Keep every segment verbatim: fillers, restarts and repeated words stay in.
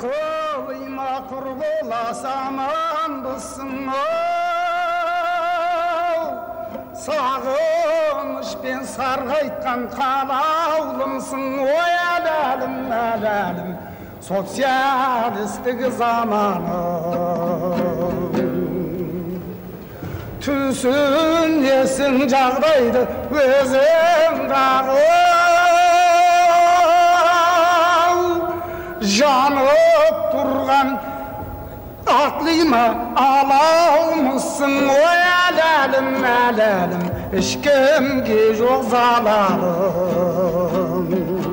kılıyma kurbulasam andısın o. Sağılmış ben sargaytkan kalaulumsun o elalim elalim sosyalistik zamanım. Tüsün yesin jagdaydı özüm dağı janıp turgan aklıma alamışsın o elalim elalim eşkimge yok zalalım.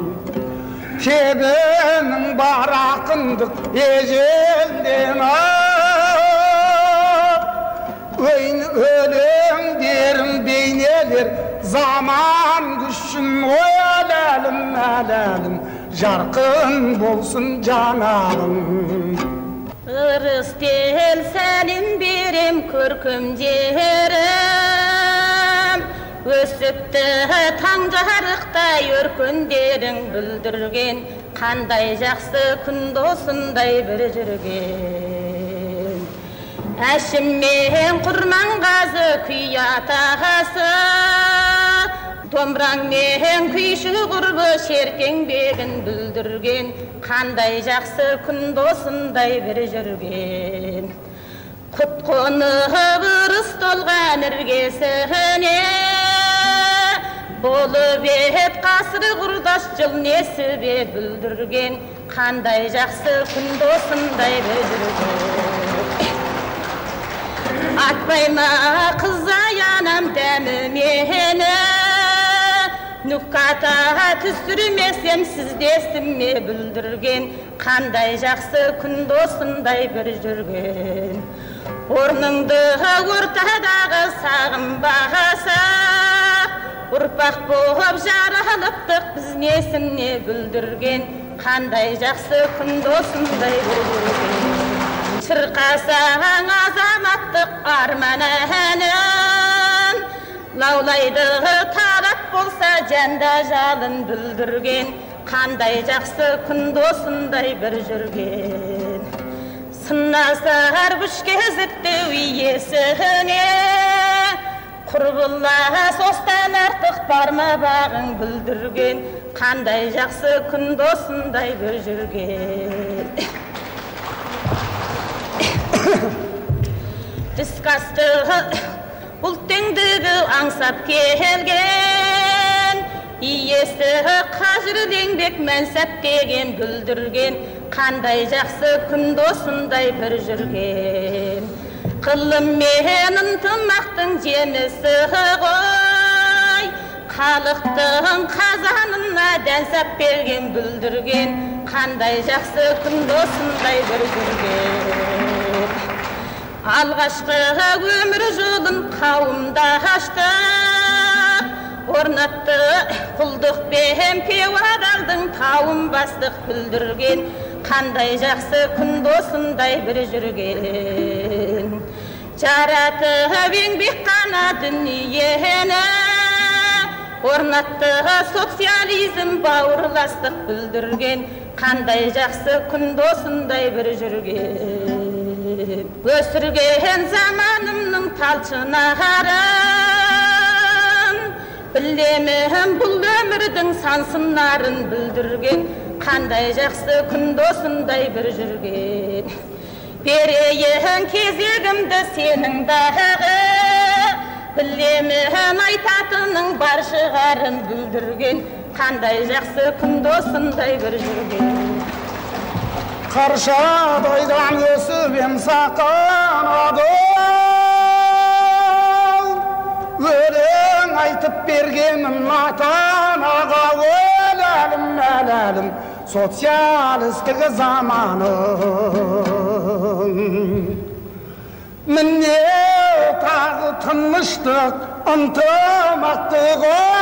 Kebenin barakındık ecelden Öyn ölüm derim beyneler zaman düşün o elalim elalim jarkın bolsun canalım. Irıs değil senin birim körküm jerim Ösüptü taң jarıqta yörkünderin bildirgen Kanday jakсы күн досундай bir жүрген Әшім мен құрман ғазы күй атағасы Домбыраң мен күйші құрбы шертеңбегін бүлдірген Қандай жақсы күн досындай бір жүрген Құтқыны бұрыс толған іргесіне Болып ет қасыры құрдаш жыл несібе бүлдірген Қандай жақсы күн досындай бір жүрген Atmayma kızayanam demimeni Nukata tüstürmesem siz desime bildirgen Kanday jakсы күн досындай bir жүрген Орныңды ортадағы сағынбағаса Ұрпақ болып жаралыптық біз несіне білдірген Қандай жақсы күн досындай bir жүрген Çırqasaң azamattық арманын Лаулайды тарап болса жанда жалын бүлдірген Қандай жақсы күн досындай бір жүрген Сынасар бүшке зіттеу иесіне Құрбылас остан артық барма бағың бүлдірген Қандай жақсы күн досындай бір жүрген Disgusты бұлттеңдігі аңсап келген Иесі қажыр еңбек мәнсәп деген бүлдірген Қандай жақсы күн досындай бір жүрген Қылым мен ынтымақтың жемісі ғой Халықтың қазанына дәнсап берген бүлдірген Қандай жақсы күн досындай бір жүрген Алғашқы өмір жолын қауымда ашты Орнатты құлдық бен певадардың тауын бастық бүлдірген Қандай жақсы күн досындай бір жүрген Жаратып еңбек қана дүниені Орнатты социализм бауырластық бүлдірген Қандай жақсы күн досындай бір жүрген Өсірген заманымның талчынарын Білемін бұл өмірдің сансынарын бүлдірген Қандай жақсы күн досындай бір жүрген Берейін кезегімді сенің дағы Білемін айтатының бар шығарын бүлдірген Қандай жақсы күн досындай бір жүрген Қаршадайдан өсіп ем сақанаdım Өлең айтып бергенім ата-анаға өләлім әләлім социалистік заманым Міне тағы тыныштық ынтымақтық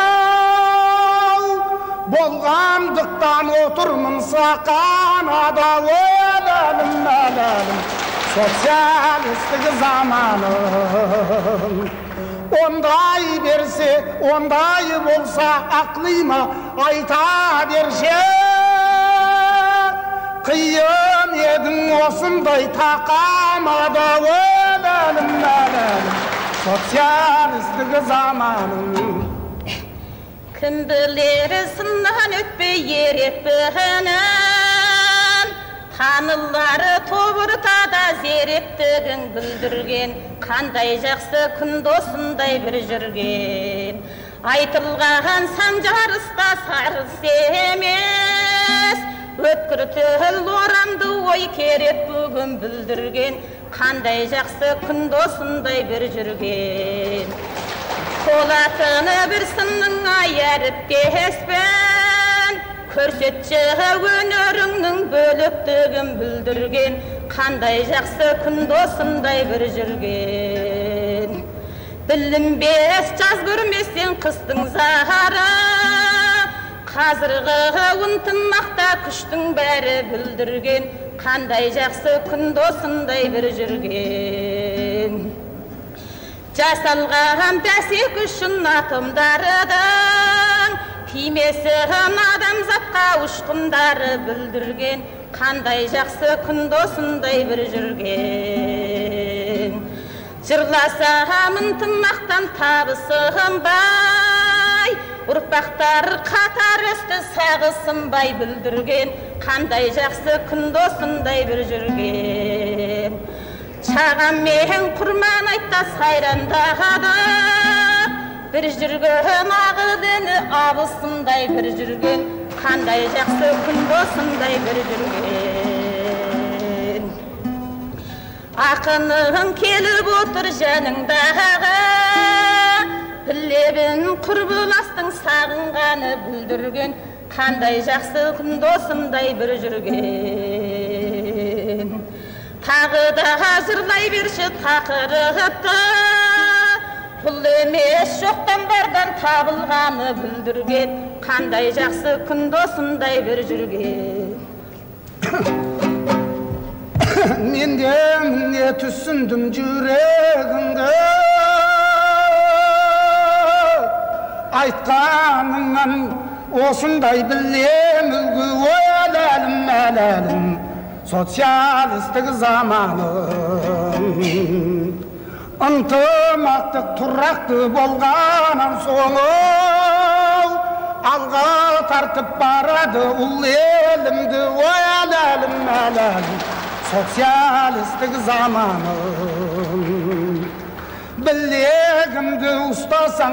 Болғандықтан отырмын сақанада өләлім әләлім социалистік заманым Ондай берсе, ондай болса ақлыма айта берсе қиын едің осындай тақамада өләлім әләлім социалистік заманың. Кім білер сыннан өтпей ерекпігінен, танылары тобыртада зеректігін білдірген, қандай жақсы күн досындай бір жүрген. Айтылған сан жарыста сарыс емес, өткір тіл орамды ой керек бүгін білдірген, қандай жақсы күн досындай бір жүрген. Қолатыны бір сынның аяриптеспен, көрсетші өнеріңнің бөліктігін білдірген, қандай жақсы күн досындай бір жүрген. Білінбес жаз көрместен қыстың зары, қазіргі ұнтымақта күштің бәрі білдірген, қандай жақсы күн досындай бір жүрген. Жасалған бәсек үшін атомдарының тимесін адамзатқа ұшқындары білдірген, қандай жақсы күн досындай бір жүрген. Жырласам ынтымақтан табысым бай, ұрпақтар қатар өсті сағысынбай білдірген, қандай жақсы күн досындай бір жүрген. Шаған мен құрман айтта сайрандағады, бір жүрген ағыдыны абысындай бір жүрген, қандай жақсы күн досындай бір жүрген. Ақының келіп отыр жаныңдағы, білебін құрбыластың сағынғаны білдірген, қандай жақсы күн досындай бір жүрген. Тағы да жырлай берші тақырыпты, бұл емес жоқтан бардан табылғаны білдірген, қандай жақсы күн досындай бір жүрген. Мен де міне түсіндім жүрегіңді, айтқаныңнан осындай білем үлгі әләлім әләлім социалистік заманым. Ынтымақтық тұрақты болғаннан соң алға тартып барады ұл елімді әләлім әләлім социалистік заманым. Білегімді ұстасаң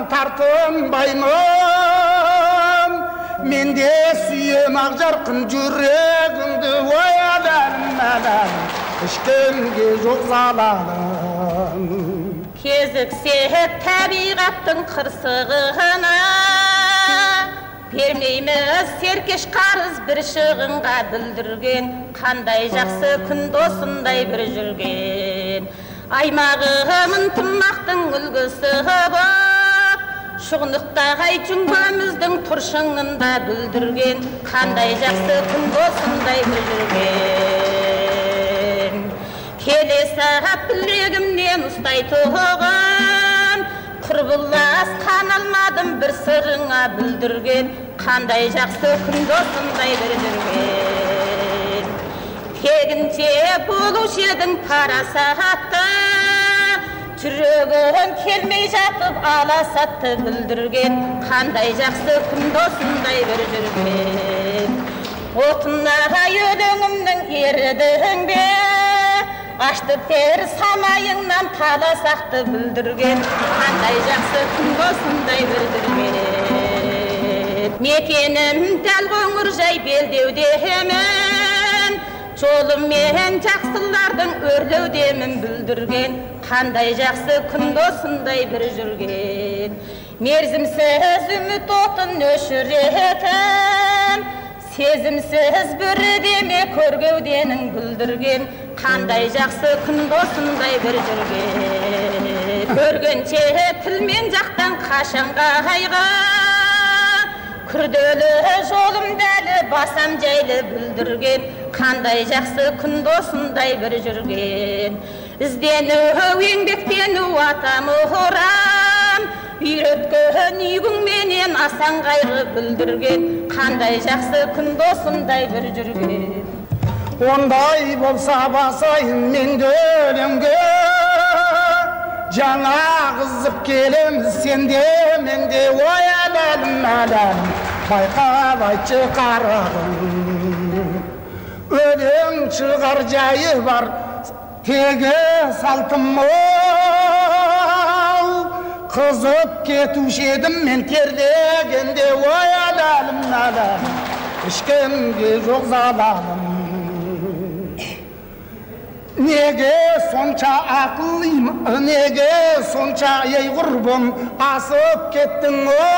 тартынбаймын, мен де сүйем ақ жарқын жүрегіңді әләлім әләлім ешкімге жоқ залалым. Кезіксе табиғаттың қырсығына, бермейміз серкеш қарыз бір шығынға білдірген, қандай жақсы күн досындай бір жүрген. Аймағым ынтымақтың үлгісі боп, шұғынықтағай жүңбеміздің тұршыңында білдірген, қандай жақсы күн досындай бір жүрген. Келесі білегімнен ұстай тұғын, құрбылас қан алмадым бір сырыңа білдірген, қандай жақсы күн досындай бір жүрген. Тегінше болушы едің парасатты, жүрегін келмей жатып аласатты білдірген, қандай жақсы күн досындай бір жүрген. Отынға өлеңімнің ерідің бе, ашты тер самайыңнан таласақты білдірген, қандай жақсы күн досындай бір жүрген. Мекенім дәл қоңыр жай белдеудемін, жолыммен жақсылардың өрлеудемін білдірген, қандай жақсы күн досындай бір жүрген. Мерзімсіз үміт отын өшіретін, сезімсіз бір деме көргеуденің білдірген, қандай жақсы күн досындай бір жүрген. Көргенше тілмен жақтан қашанға қайғы, күрделі жолым дәлі басам жайлы білдірген, қандай жақсы күн досындай бір жүрген. Іздену еңбектену атам ұрам, үйреткен үйгіңменен асан қайғы білдірген, қандай жақсы күн досындай бір жүрген. Onday bolsa basayın men de өлеңге, жаңа қызып келеміз сенде менде, ой әләлім әләлім байқап айтшы қарағым. Өлең шығар жайы бар теге салтым ау, қызып кетуші едім мен терлегенде, ой әләлім әләлім ешкімге жоқ залалым. Неге сонша ақылым, неге сонша ей құрбым асып кеттің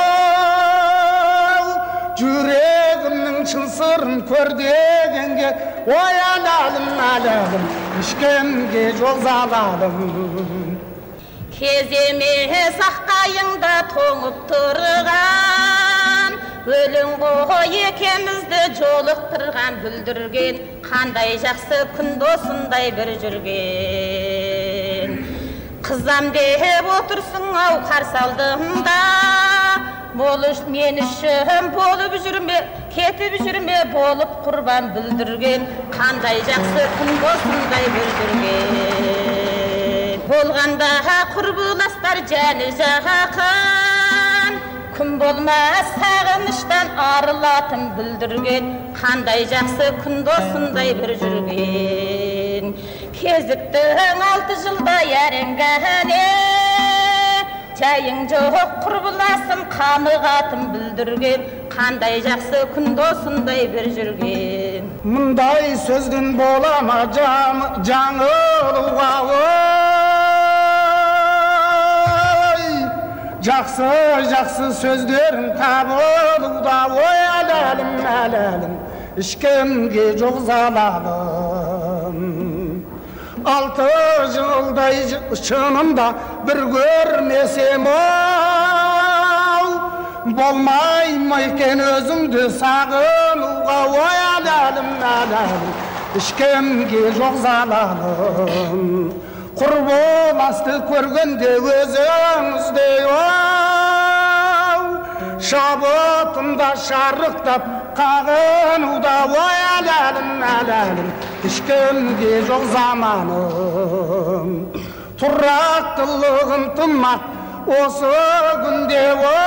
оу, жүрегімнің шын сырын көр дегенге, ой әләлім әләлім ешкімге жоқ залалым. Кеземес аққайыңда тоңып тұрған, өлең ғой екемізді жолықтырған, бүлдірген қандай жақсы күн досындай бір жүрген. Қызам деп отырсың ау қарсы алдымда, мен үшін болып жүрме, кетіп жүрме, болып құрбан бүлдірген қандай жақсы күн досындай бір жүрген. Болғанда құрбыластар жәні жақын, күн болмас сағыныштан арылатын бүлдірген қандай жақсы күн досындай бір жүрген. Кезіктің алты жылда әреңгәне, жайың жоқ құрбыласым қамығатын бүлдірген қандай жақсы күн досындай бір жүрген. Мұндай сөзден бола ма жаңылуға ой, жақсы жақсы сөздерін табылуда, ой әләлім әләлім ешкімге жоқ залалым. Алты жылдай шынында бір көрмесем ау, болмай ма екен өзімді сағынуға, ой әләлім әләлім ешкімге жоқ залалым. Құрбыласты көргенде өзіңіздей оу, шабытымда шарықтап қағынуда, ой әләлім әләлім ешкімге жоқ заманым. Тұрақтылығым тымақ осы күнде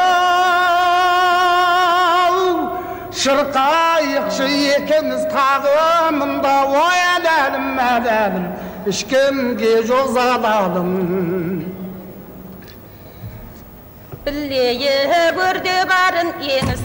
оу, шырқайықшы екеміз тағымында, ой әләлім әләлім ешкімге жоқ залалым. Білейі көрде барын еңіс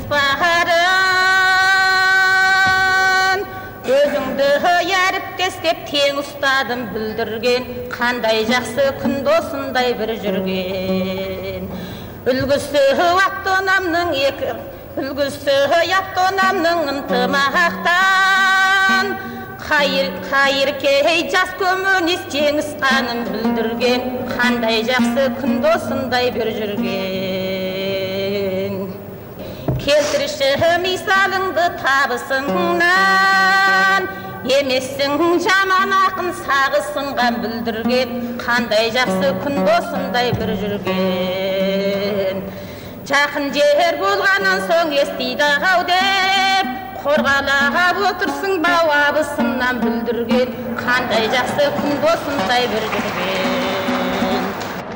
барын, өзіңді әріптестеп тең ұстадым бүлдірген қандай жақсы күн досындай бір жүрген. Үлгісі автономның екі, үлгісі автономның ынтымақтан, қайыр кей жас көмініс теңіз қаным бүлдірген қандай жақсы күн досындай бір жүрген. Келтіріші мисалыңды табысыңнан, емессің жаман ақын сағысынған бүлдірген қандай жақсы күн досындай бір жүрген. Жақын жер болғаннан соң естиді ау деп, қорғалап отырсың бау абысыңнан бүлдірген қандай жақсы күн досындай бір жүрген.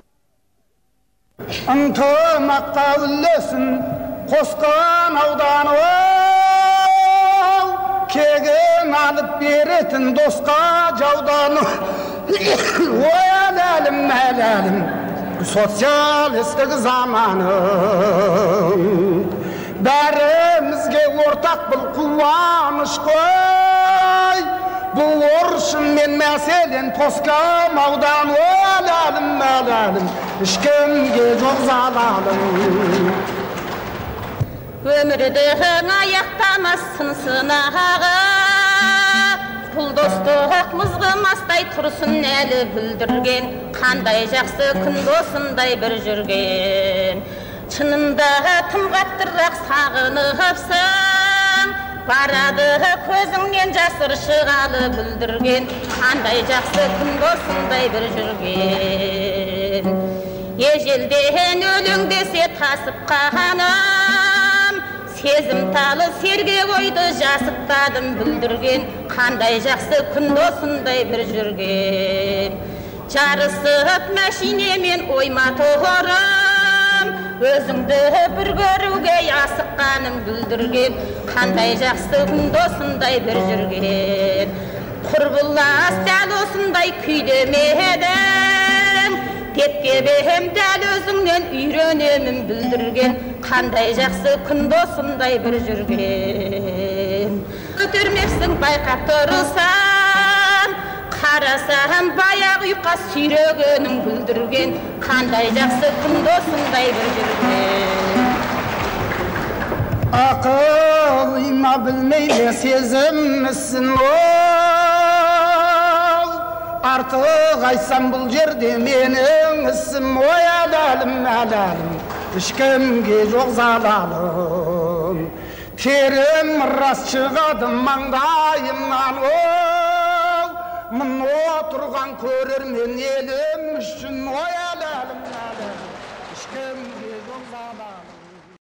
Ынтымаққа үлесін қосқан аудан оу, кегін алып беретін досқа жаудан, ой әләлім әләлім социалистік заманым. Бәрімізге ортақ бұл қуаныш қой, бұл оршын мен мәселен тоскам аудан, әләлім әләлім ешкімге жоқ залалым. Өмірдің аяқтамасын сынағы, бұл достық мызғымастай тұрсын әлі бүлдірген қандай жақсы күн досындай бір жүрген. Шынында тым қаттырақ сағыныпсың, барады көзіңнен жасыр шығалы бүлдірген қандай жақсы күн досындай бір жүрген. Ежелден өлең десе тасып қағаным, сезім талы серге қойды жасықтадым бүлдірген қандай жақсы күнде осындай бір жүрген. Жарысып мәшинемен ойма тоғырым, өзіңді бір көруге асыққаным бүлдірген. Қандай жақсы күнде осындай бір жүрген. Құрбылас дәл осындай күйде медің, тепкебем дәл өзіңнен үйренемін бүлдірген. Қандай жақсы күнде осындай бір жүрген. Көтермепсің байқап тұрсам, қарасам баяғы ұйқас сүйрегенің бүлдірген. Қандай жақсы күнде осындай бір жүрген. Ақылыма білмейді сезіммісін ол, артық айтсам бұл жерде менің ісім. Ой әләлім әләлім, ешкімге жоқ залалым, терім рас шығады маңдайымнан. Ол мың отырған көрермен елім үшін. Ой әләлім әләлім, ешкімге жоқ залалым.